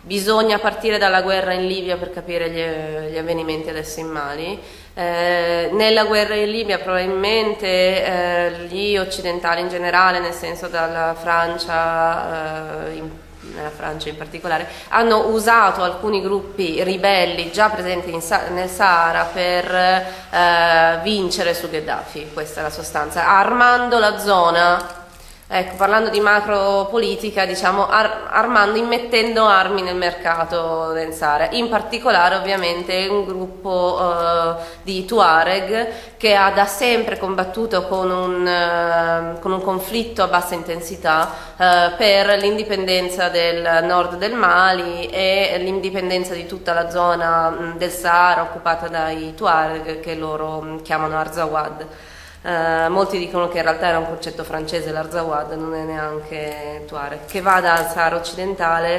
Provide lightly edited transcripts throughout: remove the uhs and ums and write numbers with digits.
Bisogna partire dalla guerra in Libia per capire gli avvenimenti adesso in Mali. Nella guerra in Libia probabilmente gli occidentali in generale, nel senso dalla Francia, nella Francia in particolare, hanno usato alcuni gruppi ribelli già presenti nel Sahara per vincere su Gheddafi, questa è la sostanza, armando la zona. Ecco, parlando di macropolitica, diciamo, immettendo armi nel mercato del Sahara, in particolare ovviamente un gruppo di Tuareg che ha da sempre combattuto con un conflitto a bassa intensità per l'indipendenza del nord del Mali e l'indipendenza di tutta la zona del Sahara occupata dai Tuareg, che loro chiamano Arzawad. Molti dicono che in realtà era un concetto francese, l'Arzawad non è neanche Tuareg, che va dal Sahara occidentale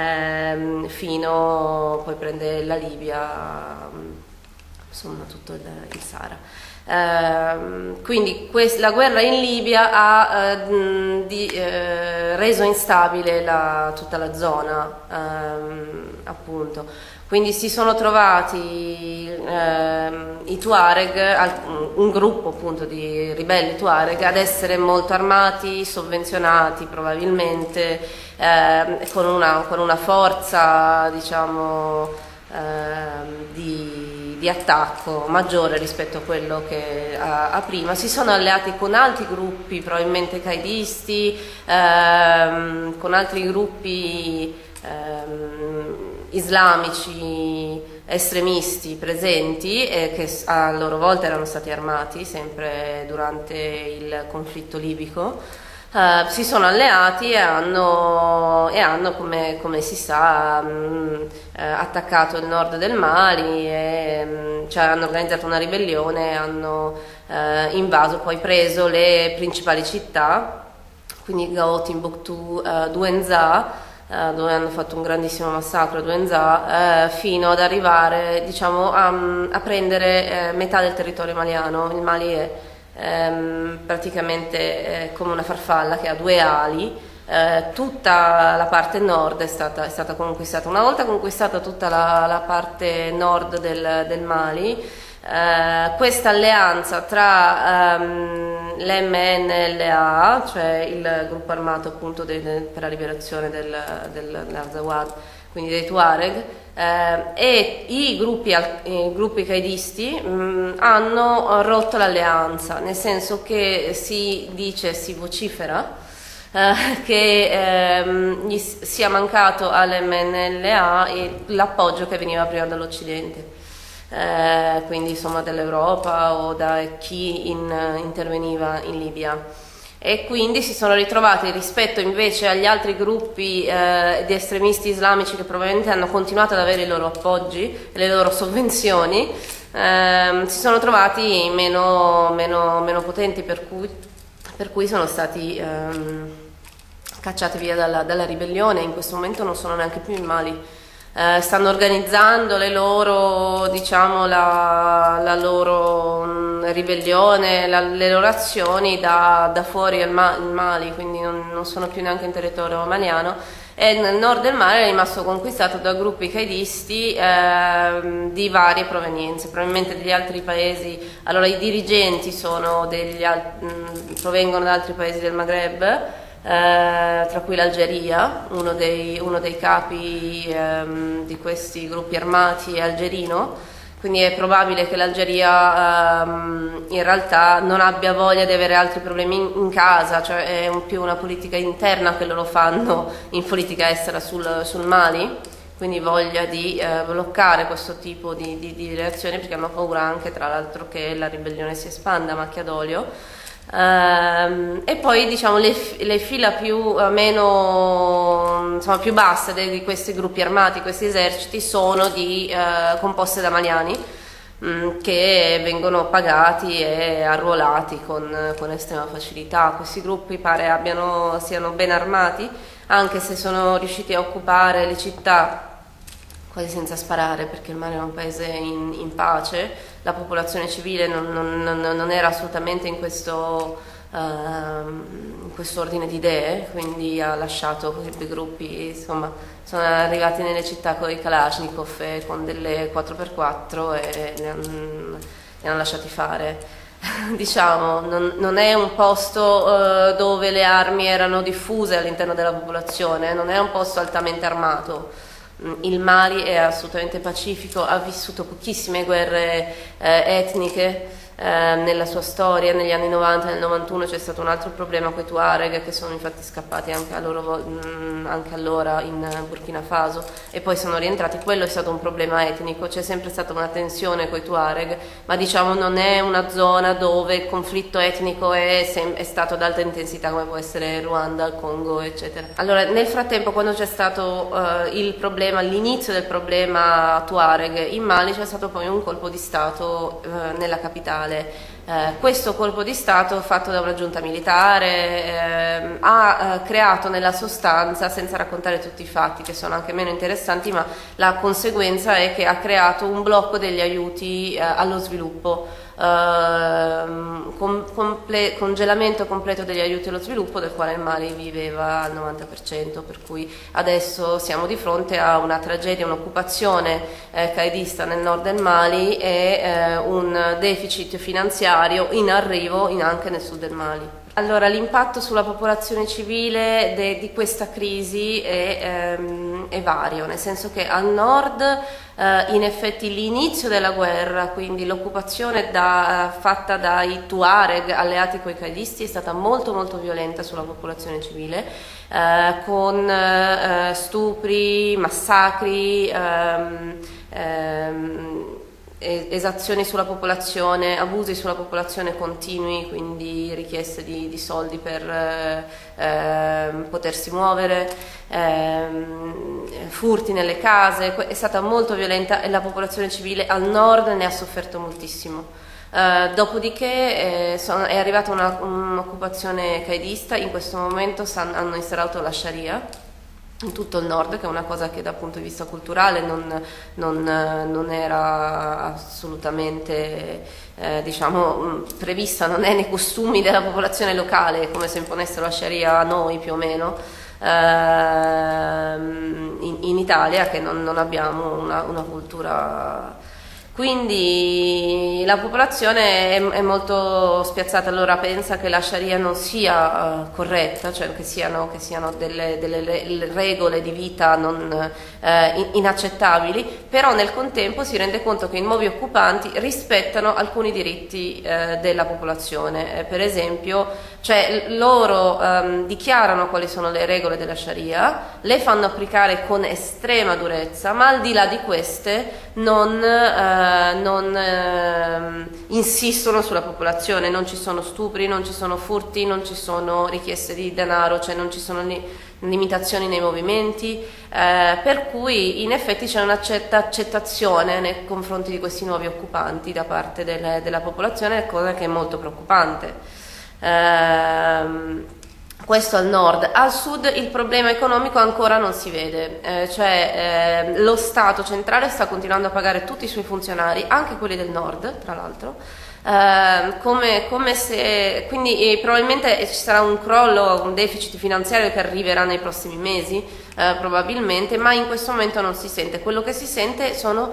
fino, poi prende la Libia, insomma tutto il Sahara. Quindi la guerra in Libia ha reso instabile tutta la zona, appunto. Quindi si sono trovati i Tuareg, un gruppo appunto di ribelli Tuareg, ad essere molto armati, sovvenzionati probabilmente, con una forza, diciamo, di attacco maggiore rispetto a quello che a prima. Si sono alleati con altri gruppi, probabilmente qaidisti, con altri gruppi islamici estremisti presenti che a loro volta erano stati armati sempre durante il conflitto libico. Si sono alleati e hanno come si sa attaccato il nord del Mali cioè hanno organizzato una ribellione, hanno invaso, poi preso le principali città, quindi Gao, Timbuktu, Douentza, dove hanno fatto un grandissimo massacro a Douentza, fino ad arrivare, diciamo, a prendere metà del territorio maliano. Il Mali è praticamente come una farfalla che ha due ali. Tutta la parte nord è stata conquistata. Una volta conquistata tutta la parte nord del Mali, questa alleanza tra l'MNLA, cioè il gruppo armato appunto per la liberazione dell'Azawad, quindi dei Tuareg, e i gruppi qaidisti hanno rotto l'alleanza, nel senso che si vocifera che gli sia mancato all'MNLA l'appoggio che veniva prima dall'Occidente. Quindi insomma dell'Europa o da chi interveniva in Libia, e quindi si sono ritrovati rispetto invece agli altri gruppi di estremisti islamici che probabilmente hanno continuato ad avere i loro appoggi, le loro sovvenzioni, si sono trovati meno potenti, per cui sono stati cacciati via dalla ribellione. In questo momento non sono neanche più in Mali. Stanno organizzando le loro, diciamo, la loro ribellione, le loro azioni da fuori il Mali, quindi non sono più neanche in territorio maliano, e nel nord del Mali è rimasto conquistato da gruppi qaidisti di varie provenienze, probabilmente degli altri paesi. Allora i dirigenti provengono da altri paesi del Maghreb, tra cui l'Algeria. Uno dei capi di questi gruppi armati è algerino, quindi è probabile che l'Algeria in realtà non abbia voglia di avere altri problemi in casa, cioè è più una politica interna che loro fanno in politica estera sul Mali, quindi voglia di bloccare questo tipo di reazioni, perché hanno paura anche, tra l'altro, che la ribellione si espanda a macchia d'olio. E poi, diciamo, le fila più basse di questi gruppi armati, questi eserciti, sono composte da maliani che vengono pagati e arruolati con estrema facilità. Questi gruppi pare siano ben armati, anche se sono riusciti a occupare le città quasi senza sparare, perché il Mali è un paese in pace. La popolazione civile non era assolutamente in questo in questo ordine di idee, quindi ha lasciato i gruppi, insomma, sono arrivati nelle città con i Kalashnikov e con delle 4x4 e li hanno lasciati fare. Diciamo, non è un posto dove le armi erano diffuse all'interno della popolazione, non è un posto altamente armato. Il Mali è assolutamente pacifico, ha vissuto pochissime guerre etniche nella sua storia. Negli anni 90 e nel 91 c'è stato un altro problema con i Tuareg, che sono infatti scappati anche allora in Burkina Faso e poi sono rientrati. Quello è stato un problema etnico, c'è sempre stata una tensione con i Tuareg, ma diciamo non è una zona dove il conflitto etnico è stato ad alta intensità come può essere Ruanda, il Congo, eccetera. Allora, nel frattempo, quando c'è stato l'inizio del problema Tuareg in Mali, c'è stato poi un colpo di Stato nella capitale. Questo colpo di Stato, fatto da una giunta militare, ha creato nella sostanza, senza raccontare tutti i fatti che sono anche meno interessanti, ma la conseguenza è che ha creato un blocco degli aiuti allo sviluppo, congelamento completo degli aiuti allo sviluppo, del quale il Mali viveva al 90%, per cui adesso siamo di fronte a una tragedia, un'occupazione qaedista nel nord del Mali e un deficit finanziario in arrivo anche nel sud del Mali. Allora, l'impatto sulla popolazione civile di questa crisi è vario, nel senso che al nord in effetti l'inizio della guerra, quindi l'occupazione fatta dai Tuareg alleati coi qaedisti, è stata molto molto violenta sulla popolazione civile, con stupri, massacri, esazioni sulla popolazione, abusi sulla popolazione continui, quindi richieste di soldi per potersi muovere, furti nelle case. È stata molto violenta e la popolazione civile al nord ne ha sofferto moltissimo. Dopodiché è arrivata un'occupazione qaedista. In questo momento hanno instaurato la Sharia in tutto il nord, che è una cosa che dal punto di vista culturale non era assolutamente diciamo prevista, non è nei costumi della popolazione locale, come se imponessero la Sharia a noi più o meno in Italia, che non abbiamo una cultura. Quindi la popolazione è molto spiazzata. Allora pensa che la Sharia non sia corretta, cioè che siano delle regole di vita inaccettabili, però nel contempo si rende conto che i nuovi occupanti rispettano alcuni diritti della popolazione. Per esempio, cioè loro dichiarano quali sono le regole della Sharia, le fanno applicare con estrema durezza, ma al di là di queste non insistono sulla popolazione. Non ci sono stupri, non ci sono furti, non ci sono richieste di denaro, cioè non ci sono limitazioni nei movimenti, per cui in effetti c'è una certa accettazione nei confronti di questi nuovi occupanti da parte della popolazione, cosa che è molto preoccupante. Questo al nord. Al sud il problema economico ancora non si vede, cioè lo Stato centrale sta continuando a pagare tutti i suoi funzionari, anche quelli del nord tra l'altro, come se, quindi probabilmente ci sarà un crollo, un deficit finanziario che arriverà nei prossimi mesi, probabilmente, ma in questo momento non si sente. Quello che si sente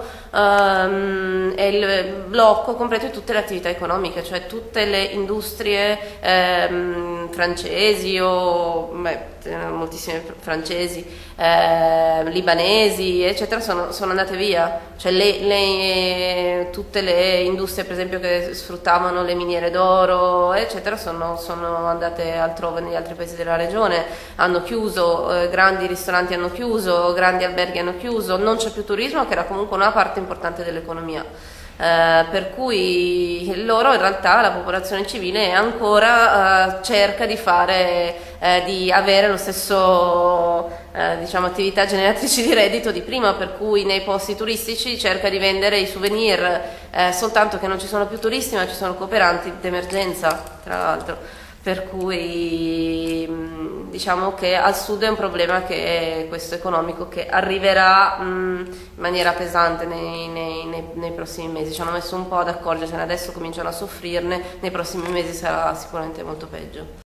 è il blocco completo di tutte le attività economiche, cioè tutte le industrie francesi o moltissime francesi, libanesi, eccetera, sono andate via. Cioè tutte le industrie, per esempio, che sfruttavano le miniere d'oro, eccetera, sono andate altrove, negli altri paesi della regione, hanno chiuso, grandi ristoranti hanno chiuso, grandi alberghi hanno chiuso, non c'è più turismo, che era comunque una parte importante dell'economia. Per cui loro, in realtà, la popolazione civile ancora cerca di avere lo stesso diciamo attività generatrici di reddito di prima, per cui nei posti turistici cerca di vendere i souvenir, soltanto che non ci sono più turisti, ma ci sono cooperanti d'emergenza, tra l'altro. Per cui diciamo che al sud è un problema che è questo economico, che arriverà in maniera pesante nei prossimi mesi. Ci hanno messo un po' ad accorgersene, adesso cominciano a soffrirne, nei prossimi mesi sarà sicuramente molto peggio.